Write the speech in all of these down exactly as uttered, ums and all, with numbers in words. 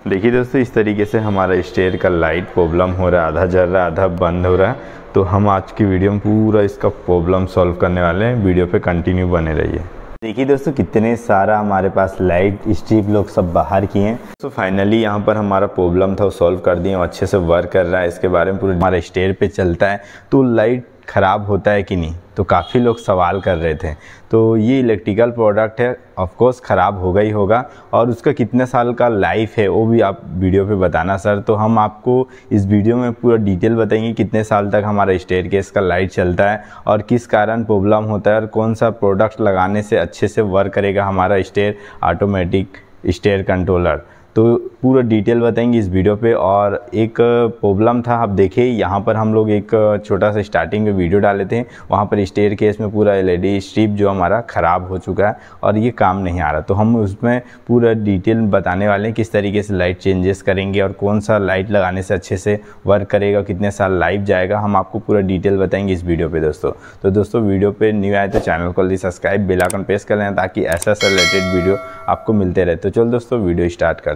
देखिए दोस्तों, इस तरीके से हमारा स्टेयर का लाइट प्रॉब्लम हो रहा है, आधा जल रहा है आधा बंद हो रहा है। तो हम आज की वीडियो में पूरा इसका प्रॉब्लम सॉल्व करने वाले हैं। वीडियो पे कंटिन्यू बने रहिए। देखिए दोस्तों, कितने सारा हमारे पास लाइट स्ट्रिप लोग सब बाहर किए हैं। तो फाइनली यहाँ पर हमारा प्रॉब्लम था वो सॉल्व कर दिए और अच्छे से वर्क कर रहा है। इसके बारे में पूरा हमारा स्टेयर पे चलता है तो लाइट ख़राब होता है कि नहीं, तो काफ़ी लोग सवाल कर रहे थे। तो ये इलेक्ट्रिकल प्रोडक्ट है, ऑफ कोर्स ख़राब होगा ही होगा, और उसका कितने साल का लाइफ है वो भी आप वीडियो पे बताना सर। तो हम आपको इस वीडियो में पूरा डिटेल बताएंगे कितने साल तक हमारा स्टेयरकेस का लाइट चलता है और किस कारण प्रॉब्लम होता है और कौन सा प्रोडक्ट लगाने से अच्छे से वर्क करेगा हमारा स्टेयर ऑटोमेटिक स्टेयर कंट्रोलर। तो पूरा डिटेल बताएंगे इस वीडियो पे। और एक प्रॉब्लम था, आप देखिए यहाँ पर हम लोग एक छोटा सा स्टार्टिंग में वीडियो डाले थे, वहाँ पर स्टेयरकेस में पूरा एलईडी स्ट्रिप जो हमारा ख़राब हो चुका है और ये काम नहीं आ रहा। तो हम उसमें पूरा डिटेल बताने वाले हैं किस तरीके से लाइट चेंजेस करेंगे और कौन सा लाइट लगाने से अच्छे से वर्क करेगा, कितने साल लाइफ जाएगा, हम आपको पूरा डिटेल बताएंगे इस वीडियो पर दोस्तों। तो दोस्तों, वीडियो पर न्यू आए तो चैनल को जल्दी सब्सक्राइब, बेल आइकन प्रेस कर लें ताकि ऐसा सा रिलेटेड वीडियो आपको मिलते रहे। तो चलो दोस्तों, वीडियो स्टार्ट करते हैं।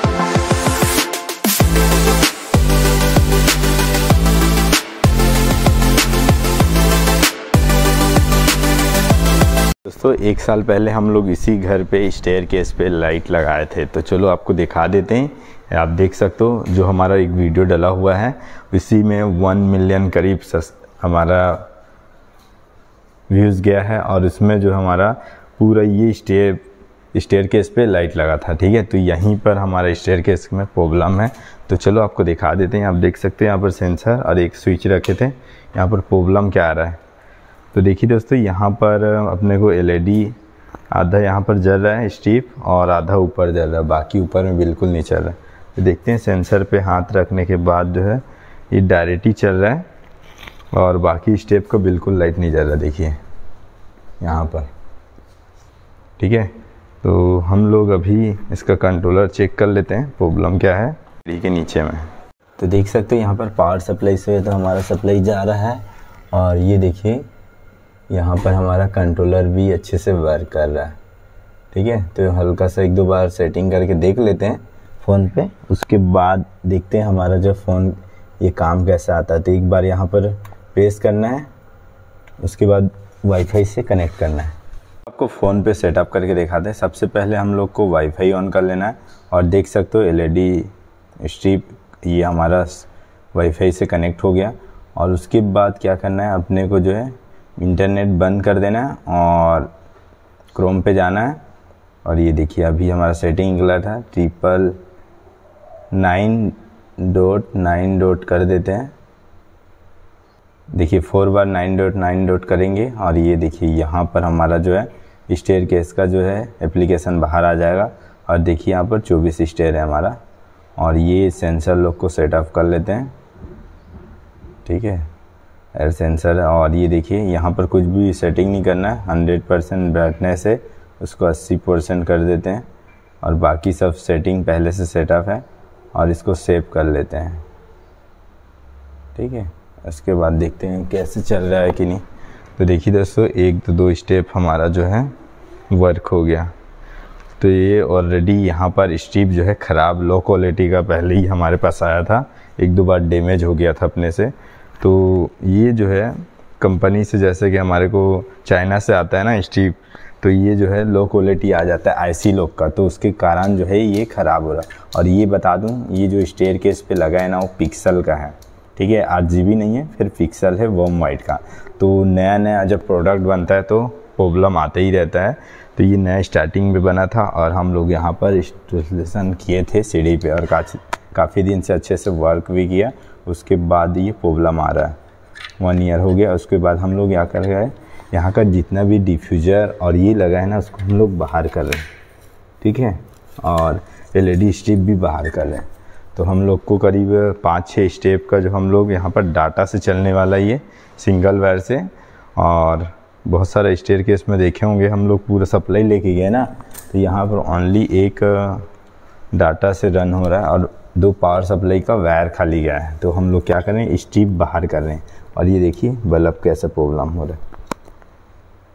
दोस्तों, एक साल पहले हम लोग इसी घर पे स्टेयरकेस पे लाइट लगाए थे। तो चलो आपको दिखा देते हैं। आप देख सकते हो जो हमारा एक वीडियो डला हुआ है इसी में वन मिलियन करीब हमारा व्यूज़ गया है और इसमें जो हमारा पूरा ये स्टेयर स्टेयरकेस पे लाइट लगा था। ठीक है, तो यहीं पर हमारा स्टेयरकेस में प्रॉब्लम है। तो चलो आपको दिखा देते हैं। आप देख सकते हैं यहाँ पर सेंसर और एक स्विच रखे थे। यहाँ पर प्रॉब्लम क्या आ रहा है तो देखिए दोस्तों, यहाँ पर अपने को एलईडी आधा यहाँ पर जल रहा है स्ट्रिप और आधा ऊपर जल रहा है, बाकी ऊपर में बिल्कुल नहीं चल रहा है। तो देखते हैं, सेंसर पे हाथ रखने के बाद जो है ये डायरेक्ट ही चल रहा है और बाकी स्टेप को बिल्कुल लाइट नहीं जल रहा। देखिए यहाँ पर, ठीक है। तो हम लोग अभी इसका कंट्रोलर चेक कर लेते हैं प्रॉब्लम क्या है एलईडी के नीचे में। तो देख सकते हो यहाँ पर पावर सप्लाई से तो हमारा सप्लाई जा रहा है और ये देखिए यहाँ पर हमारा कंट्रोलर भी अच्छे से वर्क कर रहा है। ठीक है, तो हल्का सा एक दो बार सेटिंग करके देख लेते हैं फ़ोन पे, उसके बाद देखते हैं हमारा जो फ़ोन ये काम कैसे आता है। तो एक बार यहाँ पर प्रेस करना है, उसके बाद वाईफाई से कनेक्ट करना है। आपको फ़ोन पे सेटअप करके दिखाते हैं। सबसे पहले हम लोग को वाईफाई ऑन कर लेना है और देख सकते हो एलईडी स्ट्रिप ये हमारा वाईफाई से कनेक्ट हो गया। और उसके बाद क्या करना है, अपने को जो है इंटरनेट बंद कर देना है और क्रोम पे जाना है। और ये देखिए अभी हमारा सेटिंग गलत है, triple nine dot nine dot कर देते हैं। देखिए फोर बार नाइन डॉट नाइन डॉट करेंगे और ये देखिए यहाँ पर हमारा जो है स्टेयरकेस का जो है एप्लीकेशन बाहर आ जाएगा। और देखिए यहाँ पर चौबीस स्टेयर है हमारा और ये सेंसर लोग को सेटअप कर लेते हैं। ठीक है, एयर सेंसर। और ये देखिए यहाँ पर कुछ भी सेटिंग नहीं करना है, हंड्रेड परसेंट ब्राइटनेस है उसको अस्सी परसेंट कर देते हैं और बाकी सब सेटिंग पहले से सेटअप है और इसको सेव कर लेते हैं। ठीक है, उसके बाद देखते हैं कैसे चल रहा है कि नहीं। तो देखिए दोस्तों, एक तो दो स्टेप हमारा जो है वर्क हो गया। तो ये ऑलरेडी यहाँ पर स्ट्रिप जो है ख़राब लो क्वालिटी का पहले ही हमारे पास आया था, एक दो बार डैमेज हो गया था अपने से। तो ये जो है कंपनी से, जैसे कि हमारे को चाइना से आता है ना स्ट्रिप, तो ये जो है लो क्वालिटी आ जाता है आईसी लोग का, तो उसके कारण जो है ये ख़राब हो रहा है। और ये बता दूं, ये जो स्टेयरकेस पे लगा है ना वो पिक्सल का है। ठीक है, आठ जी बी नहीं है, फिर पिक्सल है वॉर्म वाइट का। तो नया नया जब प्रोडक्ट बनता है तो प्रॉब्लम आता ही रहता है। तो ये नया स्टार्टिंग में बना था और हम लोग यहाँ पर इंस्टॉलेशन किए थे सीडी पे और काफ़ी दिन से अच्छे से वर्क भी किया। उसके बाद ये प्रॉब्लम आ रहा है, वन ईयर हो गया। उसके बाद हम लोग यहाँ कर गए, यहाँ का जितना भी डिफ्यूज़र और ये लगा है ना उसको हम लोग बाहर कर रहे हैं। ठीक है, और एलईडी स्ट्रिप भी बाहर कर रहे हैं। तो हम लोग को करीब पाँच छः स्टेप का जो हम लोग यहाँ पर डाटा से चलने वाला ये सिंगल वायर से, और बहुत सारा स्टेयरकेस में देखे होंगे हम लोग पूरा सप्लाई लेके गए ना, तो यहाँ पर ओनली एक डाटा से रन हो रहा है और दो पावर सप्लाई का वायर खाली गया है। तो हम लोग क्या कर रहे हैं, स्ट्रिप बाहर कर रहे हैं और ये देखिए बल्ब कैसा प्रॉब्लम हो रहा है।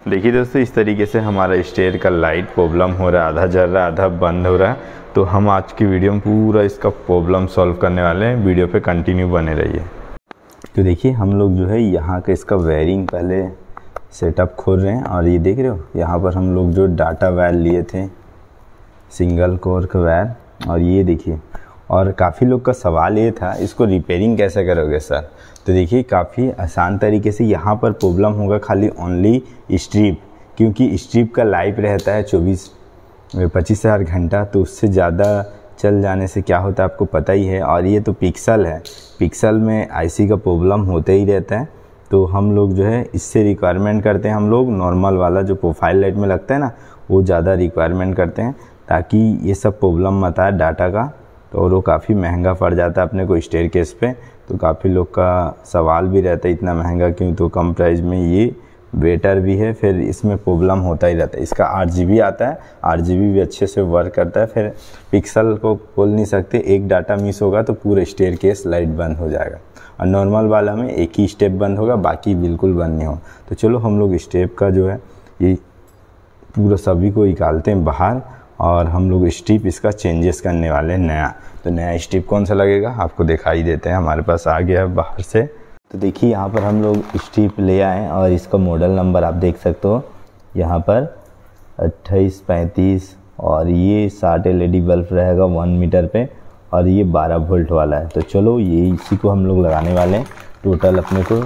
देखिए दोस्तों, इस तरीके से हमारा स्टेयर का लाइट प्रॉब्लम हो रहा है, आधा जल रहा है आधा बंद हो रहा है। तो हम आज की वीडियो में पूरा इसका प्रॉब्लम सॉल्व करने वाले हैं, वीडियो पे कंटिन्यू बने रहिए। तो देखिए हम लोग जो है यहाँ का इसका वायरिंग पहले सेटअप खोल रहे हैं। और ये देख रहे हो, यहाँ पर हम लोग जो डाटा वायर लिए थे सिंगल कोर का वायर, और ये देखिए, और काफ़ी लोग का सवाल ये था इसको रिपेयरिंग कैसे करोगे सर। तो देखिए काफ़ी आसान तरीके से यहाँ पर प्रॉब्लम होगा खाली ओनली स्ट्रिप, क्योंकि स्ट्रिप का लाइफ रहता है चौबीस पच्चीस हज़ार घंटा, तो उससे ज़्यादा चल जाने से क्या होता है आपको पता ही है। और ये तो पिक्सल है, पिक्सल में आईसी का प्रॉब्लम होते ही रहता है। तो हम लोग जो है इससे रिक्वायरमेंट करते हैं, हम लोग नॉर्मल वाला जो प्रोफाइल लाइट में लगता है ना, वो ज़्यादा रिक्वायरमेंट करते हैं ताकि ये सब प्रॉब्लम मत आए डाटा का। तो और वो काफ़ी महंगा पड़ जाता है अपने को स्टेयर केस पे। तो काफ़ी लोग का सवाल भी रहता है इतना महंगा क्यों, तो कम प्राइस में ये बेटर भी है, फिर इसमें प्रॉब्लम होता ही रहता है। इसका आठ जी बी आता है, आठ जी बी भी अच्छे से वर्क करता है। फिर पिक्सल को बोल नहीं सकते, एक डाटा मिस होगा तो पूरा स्टेयर केस लाइट बंद हो जाएगा। और नॉर्मल वाला में एक ही स्टेप बंद होगा, बाकी बिल्कुल बंद नहीं हो। तो चलो हम लोग स्टेप का जो है ये पूरा सभी को निकालते हैं बाहर, और हम लोग स्ट्रिप इसका चेंजेस करने वाले हैं नया। तो नया स्ट्रिप कौन सा लगेगा आपको दिखाई देते हैं, हमारे पास आ गया है बाहर से। तो देखिए यहाँ पर हम लोग स्ट्रिप ले आए और इसका मॉडल नंबर आप देख सकते हो यहाँ पर अट्ठाईस पैंतीस, और ये साठ एल ई डी बल्ब रहेगा वन मीटर पे, और ये बारह वोल्ट वाला है। तो चलो ये इसी को हम लोग लगाने वाले हैं। टोटल अपने को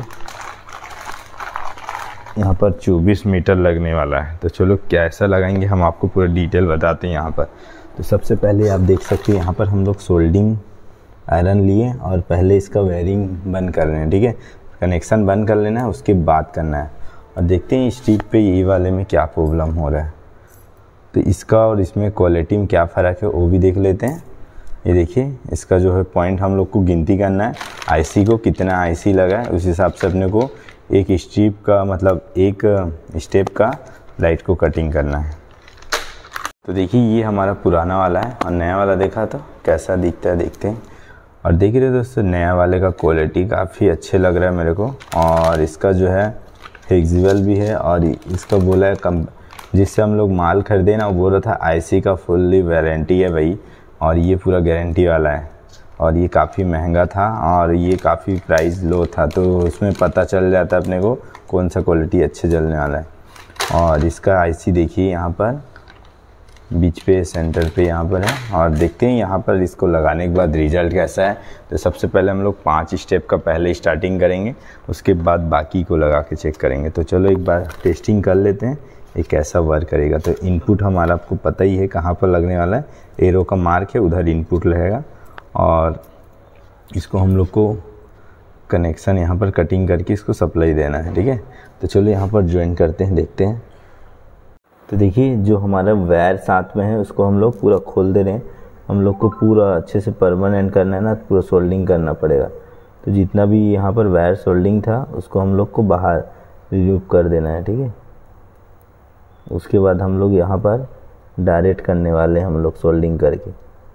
यहाँ पर चौबीस मीटर लगने वाला है। तो चलो कैसा लगाएंगे हम आपको पूरा डिटेल बताते हैं यहाँ पर। तो सबसे पहले आप देख सकते हैं यहाँ पर हम लोग सोल्डिंग आयरन लिए और पहले इसका वायरिंग बंद कर रहे हैं, ठीक है। कनेक्शन बंद कर लेना है, उसके बाद करना है। और देखते हैं स्ट्रिप पे ये वाले में क्या प्रॉब्लम हो रहा है। तो इसका और इसमें क्वालिटी में क्या फ़र्क है वो भी देख लेते हैं। ये देखिए इसका जो है पॉइंट हम लोग को गिनती करना है, आईसी को कितना आईसी लगा है उस हिसाब से अपने को एक स्ट्रिप का मतलब एक स्टेप का लाइट को कटिंग करना है। तो देखिए ये हमारा पुराना वाला है और नया वाला देखा तो कैसा दिखता है देखते हैं। और देख रहे हो दोस्तों, नया वाले का क्वालिटी काफ़ी अच्छे लग रहा है मेरे को, और इसका जो है फ्लेक्सिबल भी है। और इसका बोला है कम, जिससे हम लोग माल खरीदे ना, वो बोल रहा था आईसी का फुल्ली वारंटी है भाई, और ये पूरा गारंटी वाला है। और ये काफ़ी महंगा था और ये काफ़ी प्राइस लो था, तो उसमें पता चल जाता है अपने को कौन सा क्वालिटी अच्छे चलने वाला है। और इसका आईसी देखिए यहाँ पर बीच पे सेंटर पे यहाँ पर है, और देखते हैं यहाँ पर इसको लगाने के बाद रिज़ल्ट कैसा है। तो सबसे पहले हम लोग पांच स्टेप का पहले स्टार्टिंग करेंगे, उसके बाद बाकी को लगा के चेक करेंगे। तो चलो एक बार टेस्टिंग कर लेते हैं ये कैसा वर्क करेगा। तो इनपुट हमारा आपको पता ही है कहाँ पर लगने वाला है, एरो का मार्क है उधर इनपुट रहेगा। और इसको हम लोग को कनेक्शन यहाँ पर कटिंग करके इसको सप्लाई देना है, ठीक है। तो चलो यहाँ पर ज्वाइन करते हैं, देखते हैं। तो देखिए जो हमारा वायर साथ में है उसको हम लोग पूरा खोल दे रहे हैं। हम लोग को पूरा अच्छे से परमानेंट करना है ना, पूरा सोल्डिंग करना पड़ेगा। तो जितना भी यहाँ पर वायर सोल्डिंग था उसको हम लोग को बाहर रिमूव कर देना है, ठीक है। उसके बाद हम लोग यहाँ पर डायरेक्ट करने वाले हैं हम लोग सोल्डिंग करके,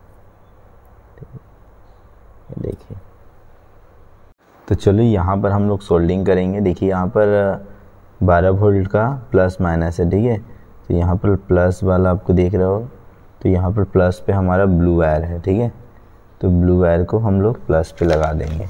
देखिए। तो चलो यहाँ पर हम लोग सोल्डिंग करेंगे। देखिए यहाँ पर बारह वोल्ट का प्लस माइनस है, ठीक है। तो यहाँ पर प्लस वाला आपको देख रहे हो, तो यहाँ पर प्लस पे हमारा ब्लू वायर है, ठीक है। तो ब्लू वायर को हम लोग प्लस पे लगा देंगे।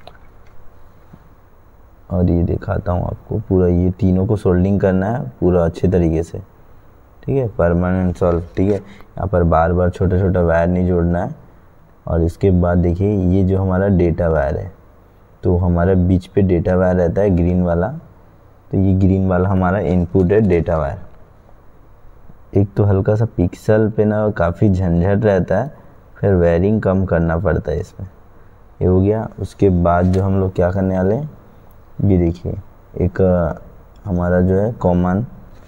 और ये दिखाता हूँ आपको, पूरा ये तीनों को सोल्डिंग करना है पूरा अच्छे तरीके से, ठीक है, परमानेंट सॉल्व, ठीक है। यहाँ पर बार बार छोटा छोटा वायर नहीं जोड़ना है। और इसके बाद देखिए ये जो हमारा डेटा वायर है, तो हमारा बीच पे डेटा वायर रहता है ग्रीन वाला। तो ये ग्रीन वाला हमारा इनपुट है डेटा वायर। एक तो हल्का सा पिक्सल पे ना काफ़ी झंझट रहता है, फिर वायरिंग कम करना पड़ता है इसमें। ये हो गया। उसके बाद जो हम लोग क्या करने वाले हैं, ये देखिए एक हमारा जो है कॉमन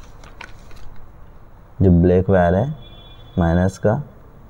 जो ब्लैक वायर है माइनस का,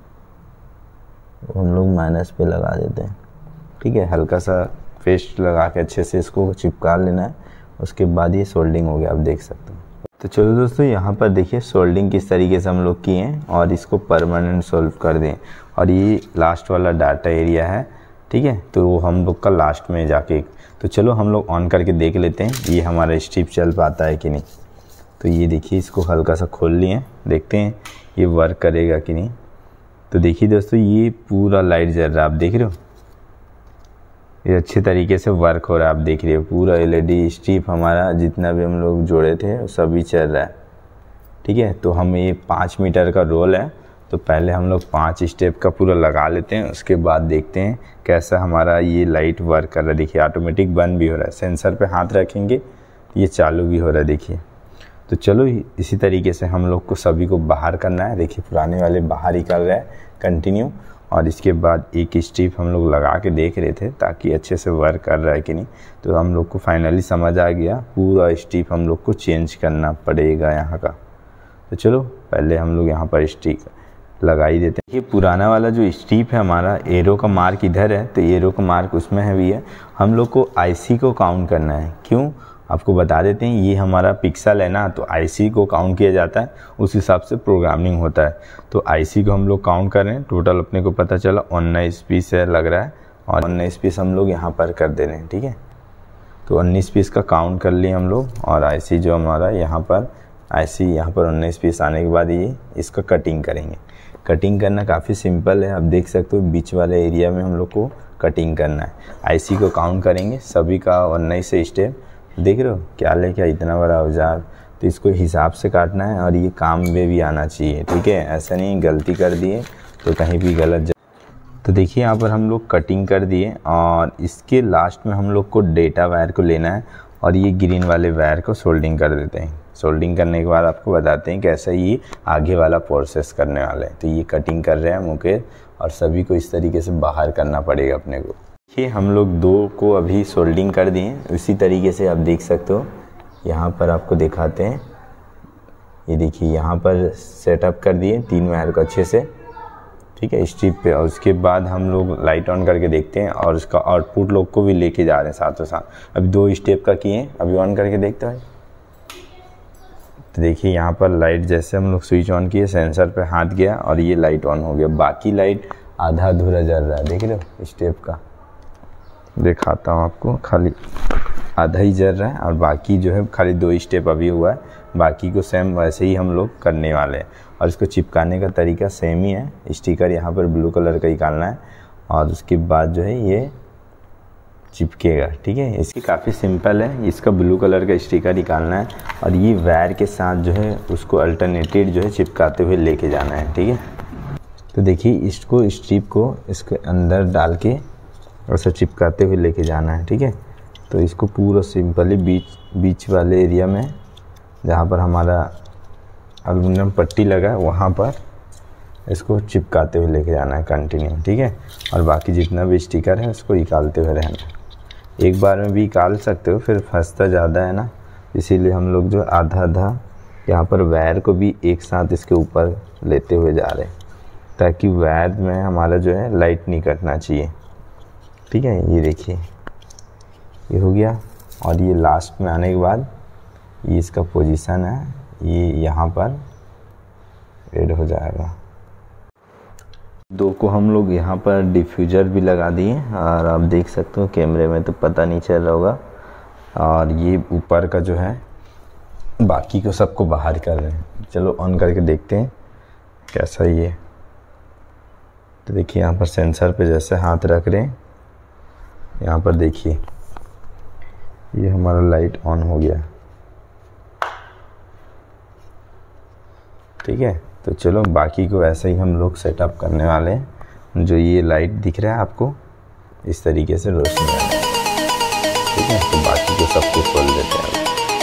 हम लोग माइनस पे लगा देते हैं, ठीक है। हल्का सा पेस्ट लगा के अच्छे से इसको चिपका लेना है। उसके बाद ये सोल्डिंग हो गया, आप देख सकते हो। तो चलो दोस्तों यहाँ पर देखिए सोल्डिंग किस तरीके से हम लोग किए हैं और इसको परमानेंट सोल्व कर दें। और ये लास्ट वाला डाटा एरिया है, ठीक है, तो वो हम लोग का लास्ट में जाके, तो चलो हम लोग ऑन करके देख लेते हैं ये हमारा स्ट्रिप चल पाता है कि नहीं। तो ये देखिए इसको हल्का सा खोल लिए, देखते हैं ये वर्क करेगा कि नहीं। तो देखिए दोस्तों ये पूरा लाइट जल रहा है, आप देख रहे हो, ये अच्छे तरीके से वर्क हो रहा है। आप देख रहे हो पूरा एलईडी स्ट्रिप हमारा जितना भी हम लोग जोड़े थे सभी चल रहा है। ठीक है, तो हम ये पाँच मीटर का रोल है, तो पहले हम लोग पाँच स्टेप का पूरा लगा लेते हैं, उसके बाद देखते हैं कैसा हमारा ये लाइट वर्क कर रहा है। देखिए ऑटोमेटिक बंद भी हो रहा है, सेंसर पे हाथ रखेंगे ये चालू भी हो रहा है। देखिए तो चलो इसी तरीके से हम लोग को सभी को बाहर करना है। देखिए पुराने वाले बाहर निकल रहा है कंटिन्यू, और इसके बाद एक स्ट्रिप हम लोग लगा के देख रहे थे ताकि अच्छे से वर्क कर रहा है कि नहीं। तो हम लोग को फाइनली समझ आ गया पूरा स्ट्रिप हम लोग को चेंज करना पड़ेगा यहाँ का। तो चलो पहले हम लोग यहाँ पर स्ट्रिप लगा ही देते हैं। ये पुराना वाला जो स्ट्रिप है हमारा, एरो का मार्क इधर है, तो एरो का मार्क उसमें है भी है। हम लोग को आईसी को काउंट करना है। क्यों, आपको बता देते हैं, ये हमारा पिक्सल है ना, तो आईसी को काउंट किया जाता है, उस हिसाब से प्रोग्रामिंग होता है। तो आईसी को हम लोग काउंट कर रहे हैं, टोटल अपने को पता चला उन्नीस पीस है लग रहा है, और उन्नीस पीस हम लोग यहाँ पर कर दे रहे हैं। ठीक है, तो उन्नीस पीस का काउंट कर लिए हम लोग, और आईसी जो हमारा यहाँ पर आईसी यहाँ पर उन्नीस पीस आने के बाद ये इसका कटिंग करेंगे। कटिंग करना काफ़ी सिंपल है, आप देख सकते हो बीच वाले एरिया में हम लोग को कटिंग करना है। आईसी को काउंट करेंगे सभी का उन्नीस से स्टेप, देख रहे हो क्या ले क्या इतना बड़ा औजार, तो इसको हिसाब से काटना है और ये काम में भी आना चाहिए। ठीक है, ऐसा नहीं गलती कर दिए तो कहीं भी गलत जा... तो देखिए यहाँ पर हम लोग कटिंग कर दिए, और इसके लास्ट में हम लोग को डेटा वायर को लेना है और ये ग्रीन वाले वायर को सोल्डिंग कर देते हैं। सोल्डिंग करने के बाद आपको बताते हैं कैसा ये आगे वाला प्रोसेस करने वाला है। तो ये कटिंग कर रहे हैं मुकेश, और सभी को इस तरीके से बाहर करना पड़ेगा अपने को। ये हम लोग दो को अभी सोल्डिंग कर दिए, उसी तरीके से आप देख सकते हो। यहाँ पर आपको दिखाते हैं, ये देखिए यहाँ पर सेटअप कर दिए तीन वायर को अच्छे से। ठीक है, स्ट्रिप पे, और उसके बाद हम लोग लाइट ऑन करके देखते हैं, और उसका आउटपुट लोग को भी लेके जा रहे हैं साथों साथ। अभी दो स्टेप का किए, अभी ऑन करके देखते हैं। तो देखिए यहाँ पर लाइट जैसे हम लोग स्विच ऑन किए, सेंसर पे हाथ गया और ये लाइट ऑन हो गया। बाकी लाइट आधा अधूरा जल रहा है, देख रहे हो स्टेप का, दिखाता हूँ आपको, खाली आधा ही जल रहा है, और बाकी जो है खाली दो स्टेप अभी हुआ है, बाकी को सेम वैसे ही हम लोग करने वाले हैं। और इसको चिपकाने का तरीका सेम ही है, स्टिकर यहाँ पर ब्लू कलर का निकालना है, और उसके बाद जो है ये चिपकेगा। ठीक है, इसकी काफ़ी सिंपल है, इसका ब्लू कलर का स्टिकर निकालना है, और ये वायर के साथ जो है उसको अल्टरनेटेड जो है चिपकाते हुए लेके जाना है। ठीक है, तो देखिए इसको स्ट्रिप को इसके अंदर डाल के ऐसा चिपकाते हुए लेके जाना है। ठीक है, तो इसको पूरा सिंपली बीच बीच वाले एरिया में जहाँ पर हमारा एल्युमिनियम पट्टी लगा है वहाँ पर इसको चिपकाते हुए लेके जाना है कंटिन्यू। ठीक है, और बाकी जितना भी स्टिकर है उसको निकालते हुए रहना है। एक बार में भी निकाल सकते हो, फिर फंसता ज़्यादा है ना, इसीलिए हम लोग जो आधा आधा यहाँ पर वायर को भी एक साथ इसके ऊपर लेते हुए जा रहे हैं, ताकि वायर में हमारा जो है लाइट नहीं कटना चाहिए। ठीक है, ये देखिए ये हो गया, और ये लास्ट में आने के बाद ये इसका पोजीशन है, ये यहाँ पर ऐड हो जाएगा। दो को हम लोग यहाँ पर डिफ्यूज़र भी लगा दिए, और आप देख सकते हो कैमरे में तो पता नहीं चल रहा होगा। और ये ऊपर का जो है बाकी को सबको बाहर कर रहे हैं। चलो ऑन करके देखते हैं कैसा ये। तो देखिए यहाँ पर सेंसर पे जैसे हाथ रख रहे हैं, यहाँ पर देखिए ये हमारा लाइट ऑन हो गया। ठीक है, तो चलो बाकी को ऐसे ही हम लोग सेटअप करने वाले हैं। जो ये लाइट दिख रहा है आपको इस तरीके से रोशनी आ रहा है। ठीक है, तो बाकी को सबको खोल देते हैं।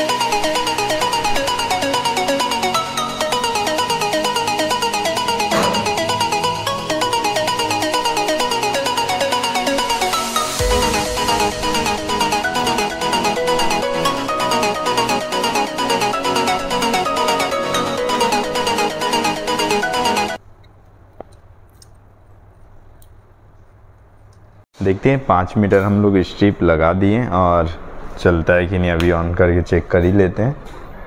देखते हैं पाँच मीटर हम लोग स्ट्रिप लगा दिए, और चलता है कि नहीं अभी ऑन करके चेक कर ही लेते हैं।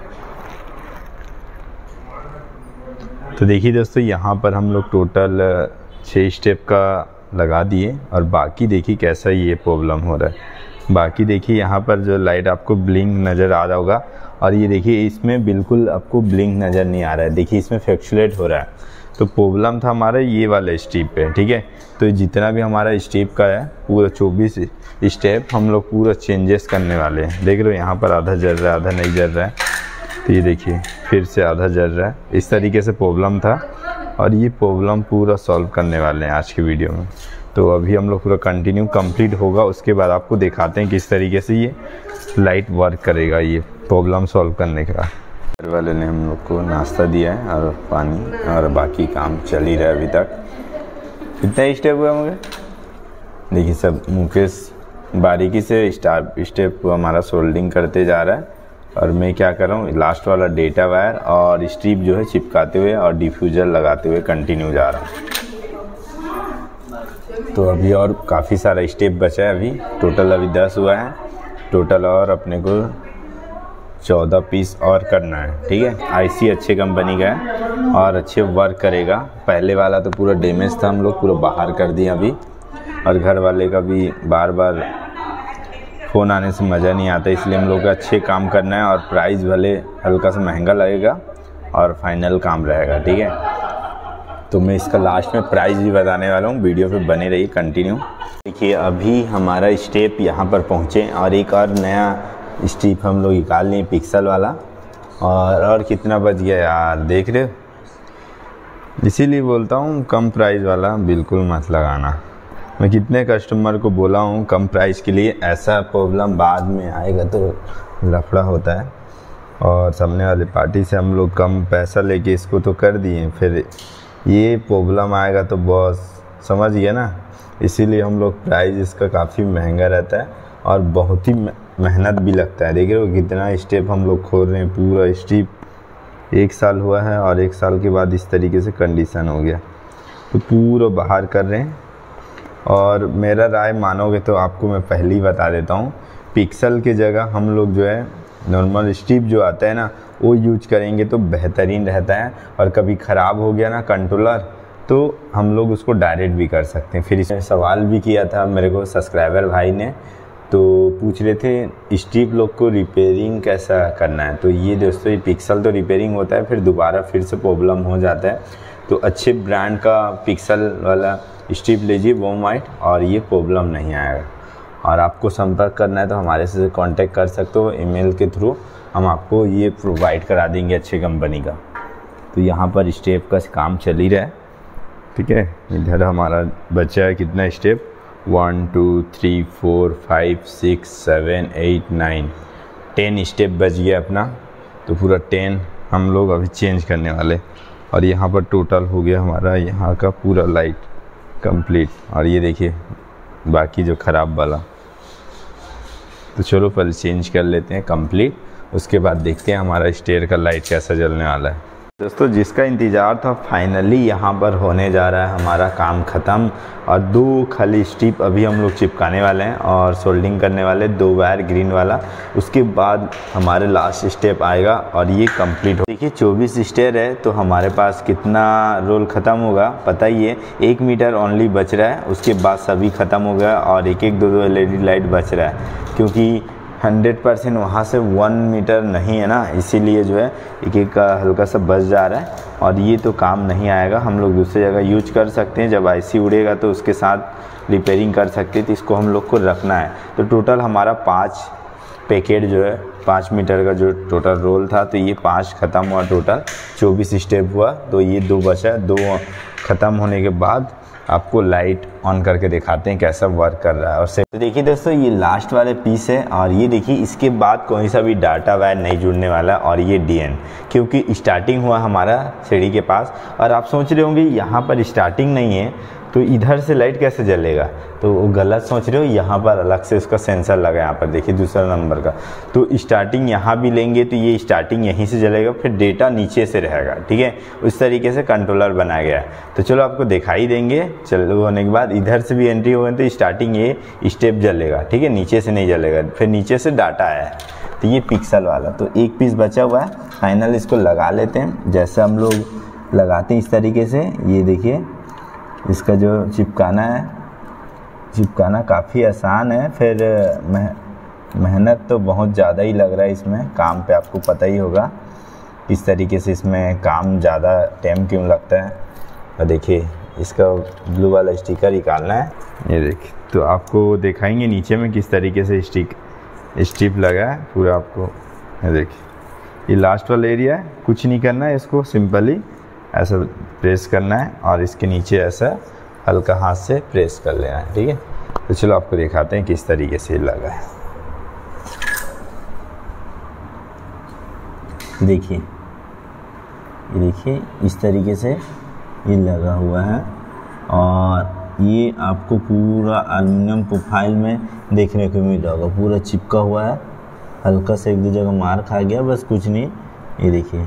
तो देखिए दोस्तों यहाँ पर हम लोग टोटल छः स्टेप का लगा दिए, और बाकी देखिए कैसा ये प्रॉब्लम हो रहा है। बाकी देखिए यहाँ पर जो लाइट आपको ब्लिंक नज़र आ रहा होगा, और ये देखिए इसमें बिल्कुल आपको ब्लिंक नज़र नहीं आ रहा है। देखिए इसमें फ्लक्चुएट हो रहा है। तो प्रॉब्लम था हमारा ये वाला स्टेप पे, ठीक है। तो जितना भी हमारा स्टेप का है पूरा चौबीस स्टेप हम लोग पूरा चेंजेस करने वाले हैं। देख रहे हो यहाँ पर आधा जल रहा है, आधा नहीं जल रहा है। तो ये देखिए फिर से आधा जल रहा है। इस तरीके से प्रॉब्लम था, और ये प्रॉब्लम पूरा सॉल्व करने वाले हैं आज की वीडियो में। तो अभी हम लोग पूरा कंटिन्यू कंप्लीट होगा, उसके बाद आपको दिखाते हैं किस तरीके से ये लाइट वर्क करेगा, ये प्रॉब्लम सॉल्व करने का। घर वाले ने हम लोग को नाश्ता दिया है और पानी, और बाकी काम चल ही रहा है अभी तक। कितना स्टेप हुआ मुझे देखिए, सब मुकेश बारीकी से स्टार स्टेप हमारा सोल्डिंग करते जा रहा है, और मैं क्या कर रहा हूँ लास्ट वाला डेटा वायर और स्ट्रिप जो है चिपकाते हुए और डिफ्यूज़र लगाते हुए कंटिन्यू जा रहा हूँ। तो अभी और काफ़ी सारा स्टेप बचा है। अभी टोटल अभी दस हुआ है टोटल, और अपने को चौदह पीस और करना है, ठीक है। आईसी अच्छे कंपनी का है और अच्छे वर्क करेगा। पहले वाला तो पूरा डैमेज था, हम लोग पूरा बाहर कर दिया अभी, और घर वाले का भी बार बार फ़ोन आने से मज़ा नहीं आता, इसलिए हम लोग को अच्छे काम करना है। और प्राइस भले हल्का सा महंगा लगेगा और फाइनल काम रहेगा, ठीक है। तो मैं इसका लास्ट में प्राइस भी बताने वाला हूँ, वीडियो पे बने रहिए कंटिन्यू। देखिए अभी हमारा स्टेप यहाँ पर पहुँचे, और एक और नया स्टेप हम लोग निकाल लिए पिक्सल वाला, और और कितना बच गया यार, देख रहे हो। इसीलिए बोलता हूँ कम प्राइस वाला बिल्कुल मत लगाना। मैं कितने कस्टमर को बोला हूँ कम प्राइस के लिए, ऐसा प्रॉब्लम बाद में आएगा तो लफड़ा होता है। और सामने वाले पार्टी से हम लोग कम पैसा लेके इसको तो कर दिए, फिर ये प्रॉब्लम आएगा तो बॉस समझ गया ना। इसीलिए हम लोग प्राइस इसका काफ़ी महंगा रहता है, और बहुत ही मेहनत भी लगता है। देख रहे हो कितना स्टेप हम लोग खोल रहे हैं, पूरा स्टेप एक साल हुआ है, और एक साल के बाद इस तरीके से कंडीशन हो गया। तो पूरा बाहर कर रहे हैं। और मेरा राय मानोगे तो आपको मैं पहले ही बता देता हूँ, पिक्सल की जगह हम लोग जो है नॉर्मल स्ट्रिप जो आता है ना वो यूज करेंगे तो बेहतरीन रहता है। और कभी ख़राब हो गया ना कंट्रोलर, तो हम लोग उसको डायरेक्ट भी कर सकते हैं। फिर इसमें सवाल भी किया था मेरे को सब्सक्राइबर भाई ने, तो पूछ रहे थे स्ट्रिप लोग को रिपेयरिंग कैसा करना है। तो ये दोस्तों ये पिक्सल तो रिपेयरिंग होता है, फिर दोबारा फिर से प्रॉब्लम हो जाता है। तो अच्छे ब्रांड का पिक्सल वाला स्ट्रिप लीजिए वॉम वाइट, और ये प्रॉब्लम नहीं आएगा। और आपको संपर्क करना है तो हमारे से कांटेक्ट कर सकते हो ईमेल के थ्रू, हम आपको ये प्रोवाइड करा देंगे अच्छे कंपनी का। तो यहाँ पर स्टेप का काम चल ही रहा है, ठीक है। इधर हमारा बचा है कितना step, one two three four five six seven eight nine ten step बच गया अपना। तो पूरा टेन हम लोग अभी चेंज करने वाले, और यहाँ पर टोटल हो गया हमारा यहाँ का पूरा लाइट कंप्लीट। और ये देखिए बाकी जो ख़राब वाला, तो चलो पहले चेंज कर लेते हैं कंप्लीट, उसके बाद देखते हैं हमारा स्टेयर का लाइट कैसा जलने वाला है। दोस्तों जिसका इंतज़ार था फाइनली यहाँ पर होने जा रहा है हमारा काम ख़त्म, और दो खाली स्ट्रिप अभी हम लोग चिपकाने वाले हैं और सोल्डिंग करने वाले, दो वायर ग्रीन वाला। उसके बाद हमारे लास्ट स्टेप आएगा और ये कंप्लीट हो। देखिए चौबीस स्टेयर है, तो हमारे पास कितना रोल ख़त्म होगा पता ही है, एक मीटर ओनली बच रहा है। उसके बाद सभी ख़त्म हो गया, और एक एक दो दो एल ई डी लाइट बच रहा है, क्योंकि हंड्रेड परसेंट वहाँ से वन मीटर नहीं है ना, इसीलिए जो है एक एक का हल्का सा बच जा रहा है। और ये तो काम नहीं आएगा, हम लोग दूसरी जगह यूज कर सकते हैं। जब आईसी उड़ेगा तो उसके साथ रिपेयरिंग कर सकते हैं, तो इसको हम लोग को रखना है। तो टोटल हमारा पाँच पैकेट जो है पाँच मीटर का जो टोटल रोल था, तो ये पाँच ख़त्म हुआ, टोटल चौबीस स्टेप हुआ। तो ये दो बचा, दो ख़त्म होने के बाद आपको लाइट ऑन करके दिखाते हैं कैसा वर्क कर रहा है। और से तो देखिए दोस्तों ये लास्ट वाले पीस है, और ये देखिए इसके बाद कोई सा भी डाटा वायर नहीं जुड़ने वाला, और ये डीएन, क्योंकि स्टार्टिंग हुआ हमारा सीढ़ी के पास। और आप सोच रहे होंगे यहाँ पर स्टार्टिंग नहीं है तो इधर से लाइट कैसे जलेगा, तो वो गलत सोच रहे हो। यहाँ पर अलग से उसका सेंसर लगा है, यहाँ पर देखिए दूसरा नंबर का। तो स्टार्टिंग यहाँ भी लेंगे तो ये स्टार्टिंग यहीं से जलेगा, फिर डेटा नीचे से रहेगा, ठीक है। उस तरीके से कंट्रोलर बनाया गया है। तो चलो आपको दिखाई देंगे। चलो होने के बाद इधर से भी एंट्री होगी तो स्टार्टिंग ये स्टेप जलेगा, ठीक है, नीचे से नहीं जलेगा। फिर नीचे से डाटा आया है, तो ये पिक्सल वाला। तो एक पीस बचा हुआ है, फाइनल इसको लगा लेते हैं जैसे हम लोग लगाते हैं इस तरीके से। ये देखिए इसका जो चिपकाना है चिपकाना काफ़ी आसान है, फिर मह, मेहनत तो बहुत ज़्यादा ही लग रहा है इसमें काम पे। आपको पता ही होगा किस तरीके से इसमें काम ज़्यादा टाइम क्यों लगता है। और देखिए इसका ब्लू वाला स्टिकर निकालना है, ये देखिए। तो आपको दिखाएंगे नीचे में किस तरीके से स्टिक स्ट्रिप लगा है पूरा आपको। ये देखिए ये लास्ट वाला एरिया है, कुछ नहीं करना है, इसको सिंपली ऐसा प्रेस करना है और इसके नीचे ऐसा हल्का हाथ से प्रेस कर लेना है, ठीक है। तो चलो आपको दिखाते हैं किस तरीके से लगा है। देखिए ये देखिए इस तरीके से ये लगा हुआ है और ये आपको पूरा एल्युमिनियम प्रोफाइल में देखने को मिल होगा, पूरा चिपका हुआ है। हल्का से एक दो जगह मार खा गया, बस कुछ नहीं। ये देखिए,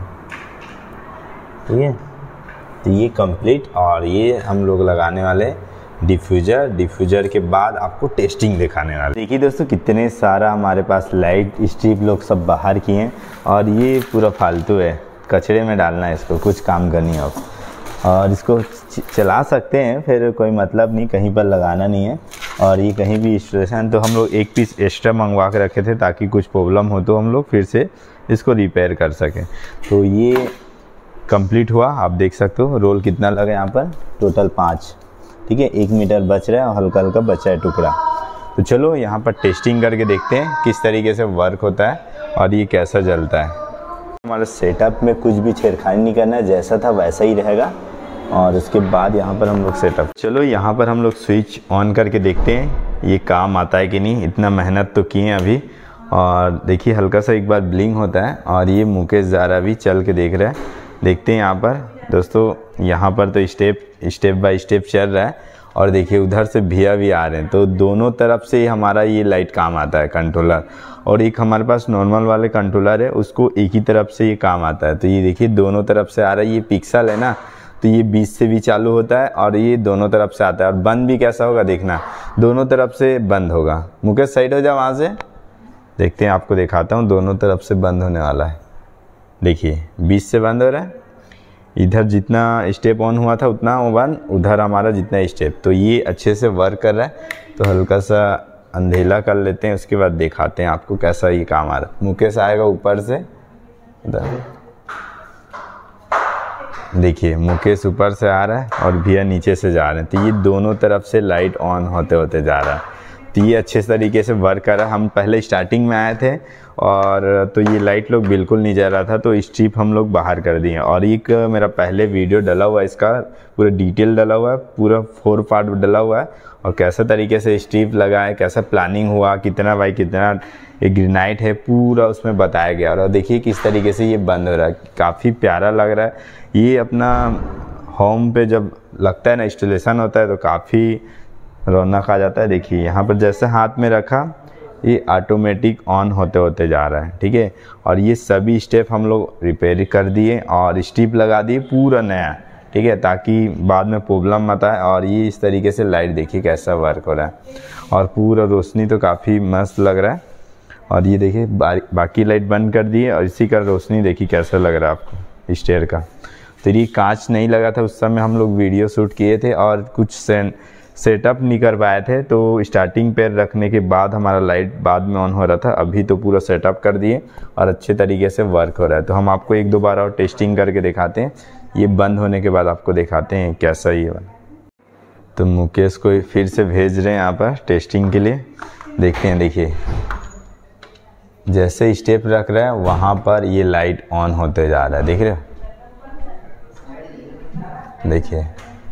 ठीक है। तो ये कंप्लीट, और ये हम लोग लगाने वाले डिफ्यूज़र। डिफ्यूज़र के बाद आपको टेस्टिंग दिखाने वाले। देखिए दोस्तों कितने सारा हमारे पास लाइट स्ट्रिप लोग सब बाहर किए हैं, और ये पूरा फालतू है, कचरे में डालना है इसको, कुछ काम का नहीं है। और इसको चला सकते हैं, फिर कोई मतलब नहीं, कहीं पर लगाना नहीं है। और ये कहीं भी इंस्टॉलेशन, तो हम लोग एक पीस एक्स्ट्रा मंगवा के रखे थे ताकि कुछ प्रॉब्लम हो तो हम लोग फिर से इसको रिपेयर कर सकें। तो ये कंप्लीट हुआ, आप देख सकते हो। रोल कितना लगा यहाँ पर, टोटल पाँच, ठीक है। एक मीटर बच रहा है और हल्का हल्का बचा है टुकड़ा। तो चलो यहाँ पर टेस्टिंग करके देखते हैं किस तरीके से वर्क होता है और ये कैसा जलता है। हमारे सेटअप में कुछ भी छेड़खानी नहीं करना है, जैसा था वैसा ही रहेगा। और उसके बाद यहाँ पर हम लोग सेटअप, चलो यहाँ पर हम लोग स्विच ऑन करके देखते हैं ये काम आता है कि नहीं। इतना मेहनत तो किए अभी, और देखिए हल्का सा एक बार ब्लिंक होता है। और ये मुकेश ज़ारा भी चल के देख रहा है, देखते हैं यहाँ पर दोस्तों। यहाँ पर तो स्टेप स्टेप बाय स्टेप चल रहा है, और देखिए उधर से भैया भी आ रहे हैं। तो दोनों तरफ से हमारा ये लाइट काम आता है, कंट्रोलर। और एक हमारे पास नॉर्मल वाले कंट्रोलर है, उसको एक ही तरफ से ये काम आता है। तो ये देखिए दोनों तरफ से आ रहा है। ये पिक्सल है ना, तो ये बीच से भी चालू होता है और ये दोनों तरफ से आता है। और बंद भी कैसा होगा देखना, दोनों तरफ से बंद होगा। मुकेश साइड हो जाओ वहाँ से, देखते हैं, आपको दिखाता हूँ। दोनों तरफ से बंद होने वाला है, देखिए बीच से बंद हो रहा है। इधर जितना स्टेप ऑन हुआ था उतना वो बंद, उधर हमारा जितना स्टेप। तो ये अच्छे से वर्क कर रहा है। तो हल्का सा अंधेला कर लेते हैं, उसके बाद दिखाते हैं आपको कैसा ये काम आ रहा है। मुकेश आएगा ऊपर से, उधर देखिए मुकेश ऊपर से आ रहा है और भैया नीचे से जा रहे हैं। तो ये दोनों तरफ से लाइट ऑन होते होते जा रहा है। तो ये अच्छे तरीके से वर्क कर रहा है। हम पहले स्टार्टिंग में आए थे और तो ये लाइट लोग बिल्कुल नहीं जा रहा था, तो स्ट्रिप हम लोग बाहर कर दिए। और एक मेरा पहले वीडियो डला हुआ है, इसका पूरा डिटेल डला हुआ है, पूरा फोर पार्ट डला हुआ है। और कैसा तरीके से स्ट्रिप लगा है, कैसा प्लानिंग हुआ, कितना बाई कितना एक ग्रेनाइट है, पूरा उसमें बताया गया। और देखिए किस तरीके से ये बंद हो रहा है, काफ़ी प्यारा लग रहा है। ये अपना होम पे जब लगता है ना, इंस्टॉलेशन होता है, तो काफ़ी रौनक आ जाता है। देखिए यहाँ पर जैसे हाथ में रखा, ये ऑटोमेटिक ऑन होते होते जा रहा है, ठीक है। और ये सभी स्टेप हम लोग रिपेयर कर दिए और स्ट्रिप लगा दिए पूरा नया, ठीक है, ताकि बाद में प्रॉब्लम मत आए। और ये इस तरीके से लाइट देखिए कैसा वर्क हो रहा है, और पूरा रोशनी तो काफ़ी मस्त लग रहा है। और ये देखिए बा, बाकी लाइट बंद कर दिए, और इसी का रोशनी देखिए कैसा लग रहा है आपको स्टेयर का। तो ये कांच नहीं लगा था उस समय, हम लोग वीडियो शूट किए थे और कुछ सेन सेटअप नहीं कर पाए थे, तो स्टार्टिंग पे रखने के बाद हमारा लाइट बाद में ऑन हो रहा था। अभी तो पूरा सेटअप कर दिए और अच्छे तरीके से वर्क हो रहा है। तो हम आपको एक दो बार और टेस्टिंग करके दिखाते हैं। ये बंद होने के बाद आपको दिखाते हैं कैसा ये बना। तो मुकेश को फिर से भेज रहे हैं यहाँ पर टेस्टिंग के लिए, देखते हैं। देखिए जैसे स्टेप रख रहा है वहाँ पर ये लाइट ऑन होते जा रहा है, देख रहे हो। देखिए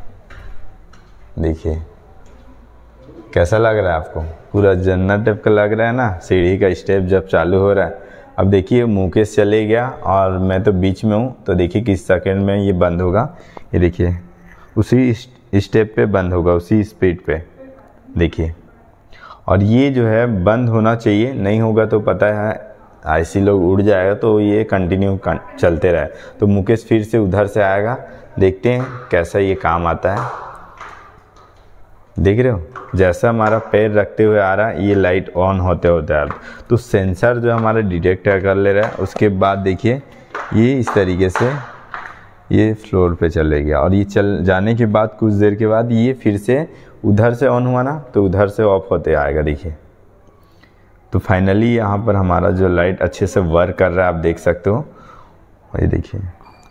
देखिए कैसा लग रहा है आपको, पूरा जन्नत टाइप का लग रहा है ना। सीढ़ी का स्टेप जब चालू हो रहा है, अब देखिए मुकेश चले गया और मैं तो बीच में हूँ, तो देखिए किस सेकंड में ये बंद होगा। ये देखिए उसी स्टेप पे बंद होगा, उसी स्पीड पे, देखिए। और ये जो है बंद होना चाहिए, नहीं होगा तो पता है आईसी लोग उड़ जाएगा, तो ये कंटिन्यू चलते रहे। तो मुकेश फिर से उधर से आएगा, देखते हैं कैसा ये काम आता है। देख रहे हो जैसा हमारा पैर रखते हुए आ रहा है, ये लाइट ऑन होते होते आ रहा है। तो सेंसर जो हमारा डिटेक्ट कर ले रहा है, उसके बाद देखिए ये इस तरीके से ये फ्लोर पे चले गया और ये चल जाने के बाद कुछ देर के बाद ये फिर से उधर से ऑन हुआ ना, तो उधर से ऑफ होते आएगा। देखिए तो फाइनली यहाँ पर हमारा जो लाइट अच्छे से वर्क कर रहा है, आप देख सकते हो। ये देखिए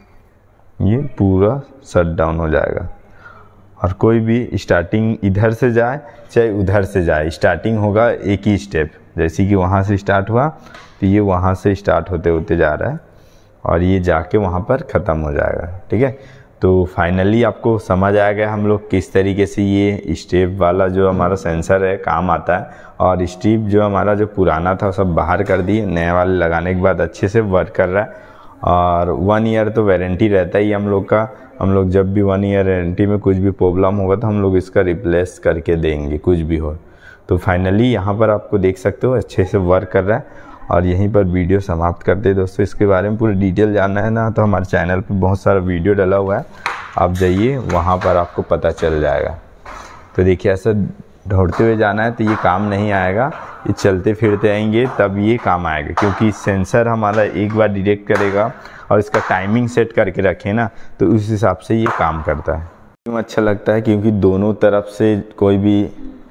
ये पूरा शट डाउन हो जाएगा और कोई भी स्टार्टिंग इधर से जाए चाहे उधर से जाए, स्टार्टिंग होगा एक ही स्टेप। जैसे कि वहाँ से स्टार्ट हुआ तो ये वहाँ से स्टार्ट होते होते जा रहा है और ये जाके वहाँ पर ख़त्म हो जाएगा। ठीक है, तो फाइनली आपको समझ आ गया हम लोग किस तरीके से ये स्टेप वाला जो हमारा सेंसर है काम आता है। और स्ट्रिप जो हमारा जो पुराना था सब बाहर कर दिए, नए वाले लगाने के बाद अच्छे से वर्क कर रहा है। और वन ईयर तो वारंटी रहता ही हम लोग का। हम लोग जब भी वन ईयर वारंटी में कुछ भी प्रॉब्लम होगा तो हम लोग इसका रिप्लेस करके देंगे कुछ भी हो। तो फाइनली यहाँ पर आपको देख सकते हो अच्छे से वर्क कर रहा है। और यहीं पर वीडियो समाप्त करते हैं दोस्तों। इसके बारे में पूरी डिटेल जानना है ना, तो हमारे चैनल पे बहुत सारा वीडियो डला हुआ है, आप जाइए वहाँ पर आपको पता चल जाएगा। तो देखिए ऐसा दौड़ते हुए जाना है तो ये काम नहीं आएगा, ये चलते फिरते आएंगे तब ये काम आएगा, क्योंकि सेंसर हमारा एक बार डिटेक्ट करेगा और इसका टाइमिंग सेट करके रखे ना, तो उस हिसाब से ये काम करता है। क्यों अच्छा लगता है, क्योंकि दोनों तरफ से कोई भी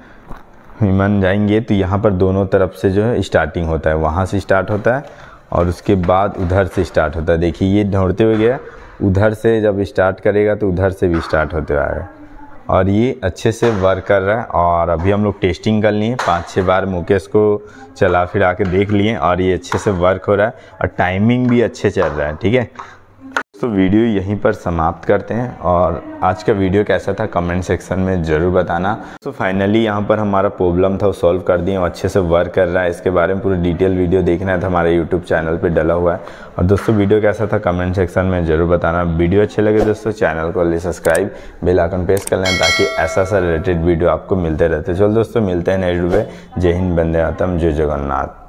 विमान जाएंगे तो यहाँ पर दोनों तरफ से जो है स्टार्टिंग होता है, वहाँ से स्टार्ट होता है और उसके बाद उधर से स्टार्ट होता है। देखिए ये दौड़ते हुए गया, उधर से जब स्टार्ट करेगा तो उधर से भी स्टार्ट होते हुए आएगा और ये अच्छे से वर्क कर रहा है। और अभी हम लोग टेस्टिंग कर लिए, पाँच छः बार मुकेश को चला फिरा के देख लिए और ये अच्छे से वर्क हो रहा है और टाइमिंग भी अच्छे चल रहा है। ठीक है, तो वीडियो यहीं पर समाप्त करते हैं और आज का वीडियो कैसा था कमेंट सेक्शन में ज़रूर बताना। तो फाइनली यहाँ पर हमारा प्रॉब्लम था वो सॉल्व कर दिए और अच्छे से वर्क कर रहा है। इसके बारे में पूरी डिटेल वीडियो देखना है तो हमारे यूट्यूब चैनल पे डला हुआ है। और दोस्तों वीडियो कैसा था कमेंट सेक्शन में ज़रूर बताना। वीडियो अच्छे लगे दोस्तों चैनल को ले सब्सक्राइब, बेल आइकन प्रेस कर लें ताकि ऐसा सा रिलेटेड वीडियो आपको मिलते रहते। चलो दोस्तों मिलते हैं नेक्स्ट वीडियो में। जय हिंद, वंदे मातरम, जय जगन्नाथ।